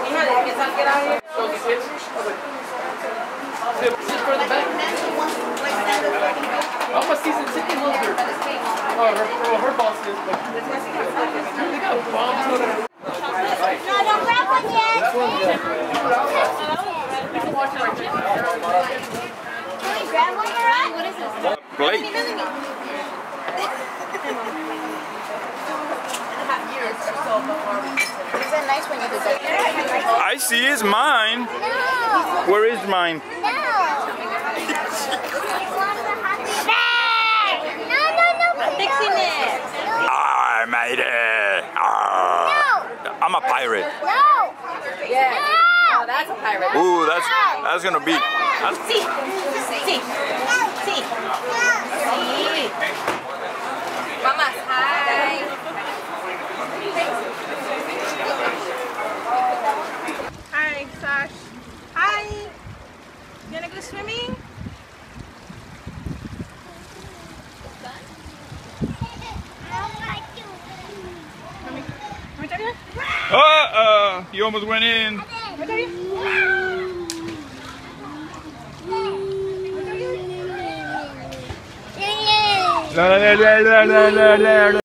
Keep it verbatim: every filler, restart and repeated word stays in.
I'm a season ticket holder. Oh, her, her, her boss is, but they got bombs. No, don't grab one yet. Can we grab one, Mariah? What is this? Plate. Is that nice when you do that? I see it's mine. No. Where is mine? No. No, no, no. Fixing it. I made it. Ah. I'm a pirate. No. Yeah. No. Oh, that's a pirate. Ooh, that's that's gonna be. That's, See. See. See. See. Mamas, hi. Hi, Sash. Hi. You wanna go swimming? uh uh, you almost went in. La la la la la la la.